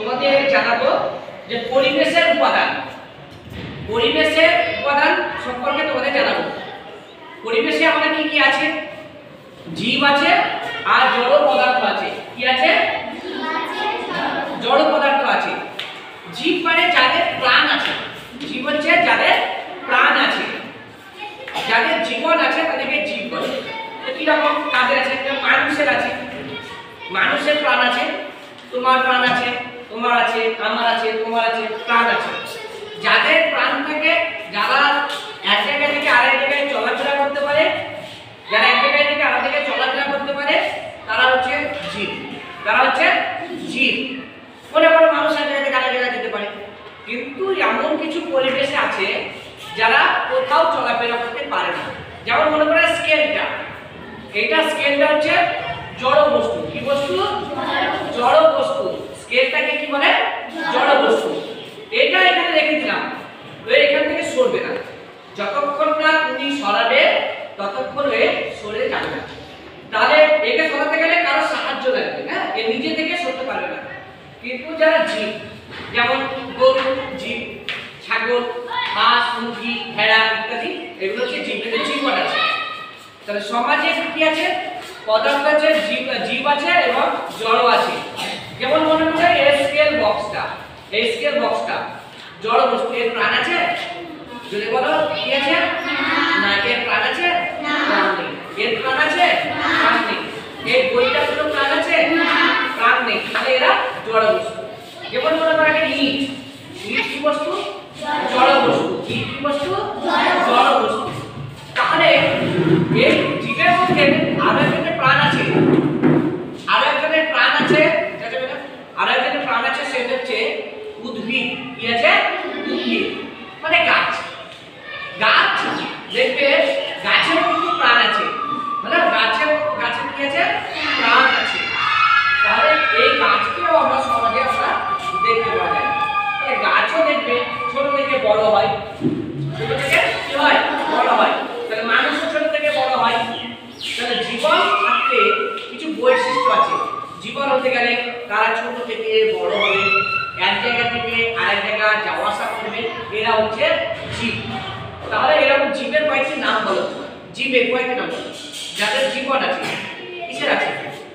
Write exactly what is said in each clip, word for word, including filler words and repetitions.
তোমাদের জানাবো যে পরিবেশের উপাদান। পরিবেশের উপাদান সম্পর্কে তোমাদের জানাবো। পরিবেশে আমাদের কি কি আছে? জীব আছে আর জড় পদার্থ আছে। কি আছে? জড় পদার্থ আছে। জীব মানে যাদের প্রাণ আছে। জীব হচ্ছে যাদের প্রাণ আছে, যাদের জীবন আছে তাদেরকে জীব বলে। কি রকম কাদের আছে? মানুষের আছে, মানুষের প্রাণ আছে, তোমার প্রাণ আছে, তোমার আছে, আমার আছে, তোমার আছে, প্রাণ আছে। যাদের প্রাণ থাকে, যারা এক জায়গা থেকে আরেক জায়গায় চলাফেরা করতে পারে, যারা এক জায়গা থেকে আরেক জায়গায় চলাফেরা করতে পারে, তারা হচ্ছে জীব। তারা হচ্ছে জীব। মনে করো মানুষ এক জায়গা থেকে আরেক জায়গায় যেতে পারে, কিন্তু এমন কিছু পরিবেশে আছে যারা কোথাও চলাফেরা করতে পারে না। যেমন মনে করো স্কেলটা, এটা স্কেলটা হচ্ছে জড় বস্তু। কি বস্তু? জড় বস্তু। স্কেলটাকে কি বলে? জড় বস্তু। এটা এখানে রেখে দিলাম, এখান থেকে সরবে না। যতক্ষণ না তুমি সরাবে ততক্ষণ এ সরে যাবে না। তাহলে একে সরাতে গেলে কারো সাহায্য লাগবে, হ্যাঁ, এ নিজে থেকে সরতে পারবে না। কিন্তু যারা জীব, যেমন গরু জীব, ছাগল, হাঁস, মুরগি, ভেড়া ইত্যাদি, এগুলো হচ্ছে জীব, এদের জীবন আছে। তাহলে সমাজে কি আছে? পদার্থ আছে, জীব জীব আছে এবং জড় আছে। যেমন মনে করো এই স্কেল বক্সটা, এই স্কেল বক্সটা জড় বস্তু। এর প্রাণ আছে? যদি বলো কি আছে? না। এর প্রাণ আছে? প্রাণ নেই। এর প্রাণ আছে? প্রাণ নেই। এই বইটা কোনো প্রাণ আছে? প্রাণ নেই। তাহলে এরা জড় বস্তু। যেমন মনে করো একটা ইট, ইট কি বস্তু? জড় বস্তু। ইট কি বস্তু? জড় বস্তু। তাহলে এই জীবের মধ্যে আরো একজনের প্রাণ আছে, আরো একজনের প্রাণ আছে, আরো একজনের প্রাণ আছে, সেটা হচ্ছে উদ্ভিদ। কি আছে? উদ্ভিদ মানে গাছ। গাছ দেখবে গাছের কিন্তু প্রাণ আছে, মানে গাছের গাছের কি আছে? প্রাণ আছে। তাহলে এই গাছকেও আমরা সমাজে আমরা দেখতে পাওয়া যায়। তাহলে গাছও দেখবে ছোট থেকে বড় হয়, ছোট থেকে কি হয়? বড় হয়। তাহলে মানুষও ছোট থেকে বড় হয়। তাহলে জীবন থাকতে কিছু বৈশিষ্ট্য আছে। জীবন হতে গেলে তারা ছোট থেকে বড় হবে, এক জায়গা থেকে আরেক জায়গা যাওয়া আসা করবে, এরা হচ্ছে জীব। তাহলে এরকম জীবের কয়েকটি নাম বলো। জীবের কয়েকটি নাম বলো যাদের জীবন আছে। কিসের আছে?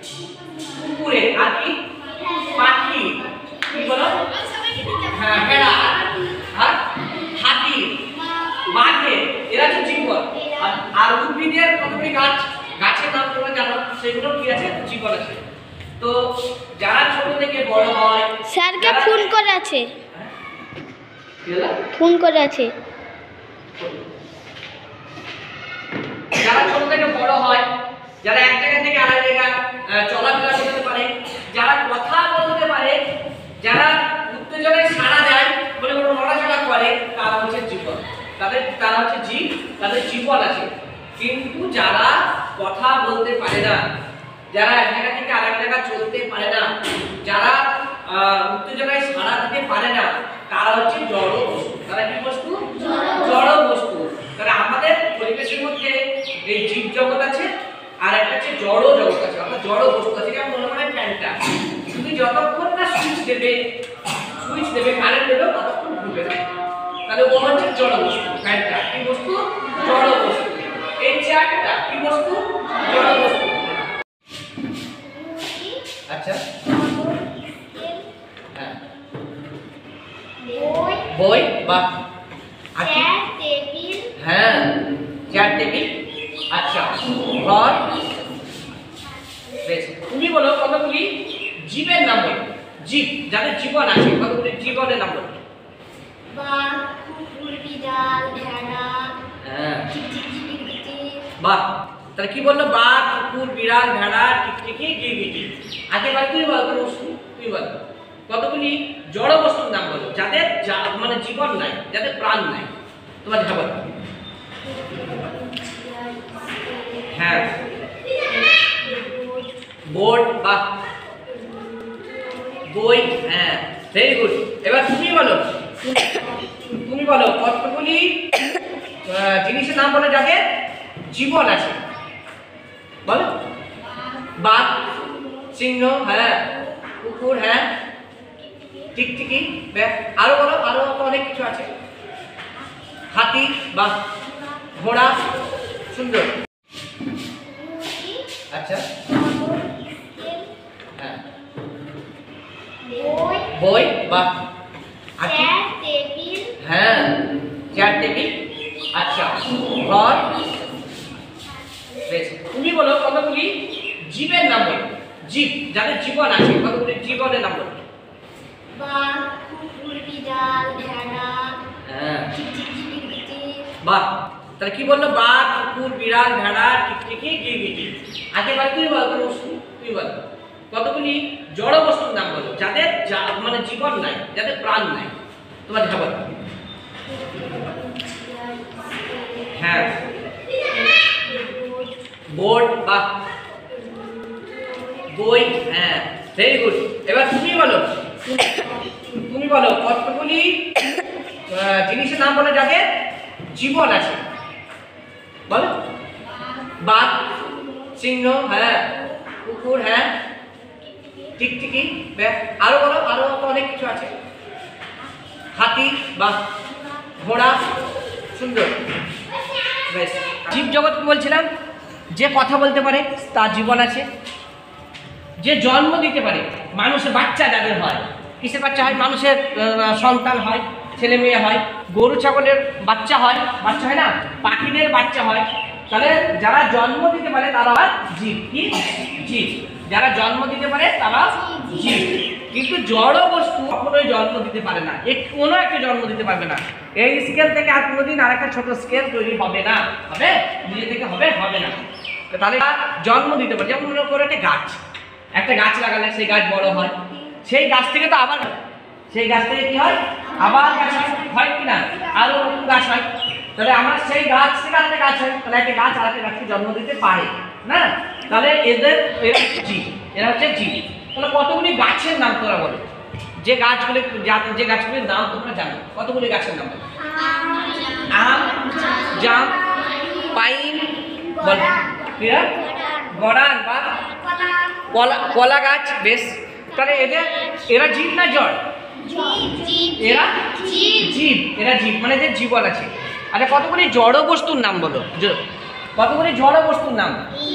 কুকুরে, আর কি? পাখি, কি বলো? হ্যাঁ, ভেড়া, আর হাতি, বাঘের, এরা হচ্ছে জীবন। আর উদ্ভিদের কতগুলি গাছ, গাছের নাম তোমরা জানো, সেগুলো কি আছে? জীবন আছে। তো যারা ছোট থেকে বড় হয়, স্যারকে ফোন করে আছে, ফোন করে আছে। যারা ছোট থেকে বড় হয়, যারা এক জায়গা থেকে আরেক জায়গা চলাফেরা করতে পারে, যারা কথা বলতে পারে, যারা উত্তেজনায় সাড়া দেয়, বলে কোনো নড়াচড়া করে, তারা হচ্ছে জীবন। তাদের তারা হচ্ছে জীব, তাদের জীবন আছে। কিন্তু যারা কথা বলতে পারে না, যারা এক জায়গা থেকে আরেক জায়গা চলতে পারে না, যারা উত্তেজনায় সাড়া দিতে পারে না, তারা হচ্ছে জড় বস্তু। তারা কি বস্তু? জড় বস্তু। তাহলে আমাদের পরিবেশের মধ্যে এই জীব জগৎ আছে, আর একটা হচ্ছে জড় জগৎ আছে, অর্থাৎ জড় বস্তু আছে। যেমন মনে হয় ফ্যানটা, তুমি যতক্ষণ না সুইচ দেবে, সুইচ দেবে কারেন্ট দেবে, ততক্ষণ ঘুরবে না। তাহলে ও হচ্ছে জড় বস্তু। ফ্যানটা কি বস্তু? জড় বস্তু। এই চেয়ারটা কি বস্তু? জড় বস্তু। আচ্ছা, হ্যাঁ, বই বা চেয়ার টেবিল। হ্যাঁ, চেয়ার টেবিল। আচ্ছা, ঘর। বেশ, তুমি বলো কতগুলি জীবের নাম বলো। জীব যাদের জীবন আছে, কতগুলি জীবনের নাম বলো। বাঘ, কুকুর, বিড়াল, ভেড়া। হ্যাঁ, বাহ। তাহলে কি বললো? বাঘ, কুকুর, বিড়াল, ভেড়া, টিকটিকি, গিরগিটি। আগে বার তুই বল, তুই বল কতগুলি জড় বস্তুর নাম বলো যাদের মানে জীবন নাই, যাদের প্রাণ নাই। তোমার ঝাবো। হ্যাঁ, বোর্ড বা বই। হ্যাঁ, ভেরি গুড। এবার তুমি বলো, তুমি বলো কতগুলি জিনিসের নাম বলো যাদের জীবন আছে। বলো। বাঘ, সিংহ, হ্যাঁ, কুকুর, হ্যাঁ, টিকটিকি, আরো বলো, আরো তো অনেক কিছু আছে। হাতি বা ঘোড়া, সুন্দর। আচ্ছা, হ্যাঁ, বই বা হ্যাঁ, চেয়ার টেবিল। আচ্ছা, ঘর। বেশ, তুমি বলো কতগুলি জীবের নাম বলো, জীব যাদের জীবন আছে, কতগুলি জীবনের নাম বলো। বাঘ, কুকুর, বিড়াল, ভেড়া। হ্যাঁ, বাহ, তাহলে কি বললো? বাঘ, কুকুর, বিড়াল, ভেড়া, টিকটিকি, গিরগিটি। আগে বার তুই বল, তুই বল কতগুলি জড় বস্তুর নাম বলো যাদের মানে জীবন নাই, যাদের প্রাণ নাই। তোমার যেটা বলো। হ্যাঁ, বোর্ড বা বই। হ্যাঁ, ভেরি গুড। এবার তুমি বলো, তুমি বলো কতগুলি জিনিসের নাম বলো যাদের জীবন আছে। বলো। বাঘ, সিংহ, হ্যাঁ, কুকুর, হ্যাঁ, টিকটিকি, আরো বলো, আরো তো অনেক কিছু আছে। হাতি বা ঘোড়া, সুন্দর। বেশ, জীব জগৎ কি বলছিলাম? যে কথা বলতে পারে তার জীবন আছে, যে জন্ম দিতে পারে, মানুষের বাচ্চা যাদের হয়, কিসের বাচ্চা হয়? মানুষের সন্তান হয়, ছেলে মেয়ে হয়, গরু ছাগলের বাচ্চা হয়, বাচ্চা হয় না, পাখিদের বাচ্চা হয়। তাহলে যারা জন্ম দিতে পারে তারা জীব। কি জীব? যারা জন্ম দিতে পারে তারা জীব। কিন্তু জড় বস্তু কখনোই জন্ম দিতে পারে না, কোনো একটা জন্ম দিতে পারবে না। এই স্কেল থেকে আর কোনোদিন আর একটা ছোট স্কেল তৈরি হবে না। হবে? নিজে থেকে হবে? হবে না। তাহলে জন্ম দিতে পারে, যেমন মনে করো একটা গাছ, একটা গাছ লাগালে সেই গাছ বড় হয়, সেই গাছ থেকে তো আবার সেই গাছ থেকে কি হয়? আবার গাছ হয় কিনা, আরো নতুন গাছ হয়। তাহলে আমরা সেই গাছ থেকে আরেকটা গাছ হয়, তাহলে একটা গাছ আরেকটা গাছকে জন্ম দিতে পারে না। তাহলে এদের এরা জীব, এরা হচ্ছে জীব। তাহলে কতগুলি গাছের নাম তোরা বলো, যে গাছগুলি যে গাছগুলির নাম তোমরা জানো, কতগুলি গাছের নাম বলো? আম, জাম, পাইন, বল, গড়ান বা কলা, কলা গাছ। বেশ, তাহলে এদের এরা জীব না জড়? এরা জীব, এরা জীব মানে যে জীবন আছে। আচ্ছা, কতগুলি জড় বস্তুর নাম বলো, কতগুলি জড় বস্তুর নাম?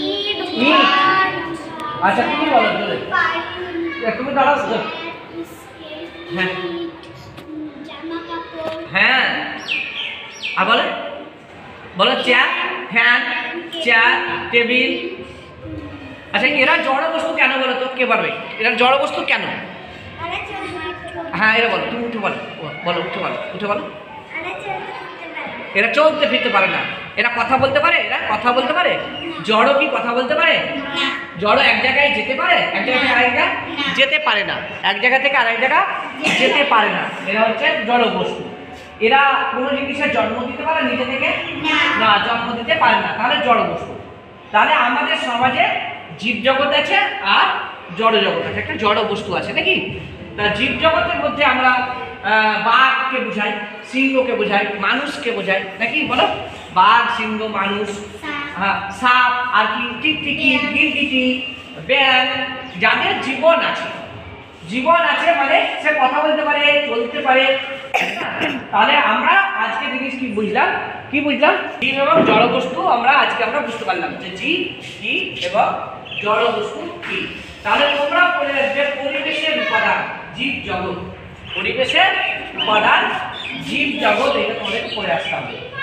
আচ্ছা, তুমি বলো, তুমি দাঁড়াও। হ্যাঁ, হ্যাঁ, আর বলে বলো চেয়ার, ফ্যান, চেয়ার, টেবিল। আচ্ছা, এরা জড় বস্তু কেন বলো তো? কে পারবে? এরা জড় বস্তু কেন? হ্যাঁ, এরা বলো, তুমি উঠে বলো, বলো উঠে বলো, উঠে বলো। এরা চলতে ফিরতে পারে না। এরা কথা বলতে পারে? এরা কথা বলতে পারে? জড় কি কথা বলতে পারে? জড় এক জায়গায় যেতে পারে? এক জায়গা থেকে আরেক জায়গায় যেতে পারে না, এক জায়গা থেকে আরেক জায়গা যেতে পারে না। এরা হচ্ছে জড় বস্তু। এরা কোনো জিনিসের জন্ম দিতে পারে নিজে থেকে? না, জন্ম দিতে পারে না, তাহলে জড় বস্তু। তাহলে আমাদের সমাজে জীব জগৎ আছে আর জড় জগৎ আছে, একটা জড় বস্তু আছে নাকি? তা জীব জগতের মধ্যে আমরা বাঘকে বোঝাই, সিংহকে বোঝাই, মানুষকে বোঝাই নাকি? বলো, বাঘ, সিংহ, মানুষ, সাপ, আর কি টিকটিকি, গিরগিটি, ব্যাঙ, যাদের জীবন আছে। জীবন আছে মানে সে কথা বলতে পারে, চলতে পারে। তাহলে আমরা আজকে জিনিস কি বুঝলাম? কি বুঝলাম? জীব এবং জড় বস্তু আমরা আজকে আমরা বুঝতে পারলাম যে জীব কি এবং জড় বস্তু কি। তাহলে তোমরা পড়ে আসবে পরিবেশের উপাদান, জীব জগৎ। পরিবেশের উপাদান, জীব জগৎ, এটা তোমাদের পড়ে আসতে হবে।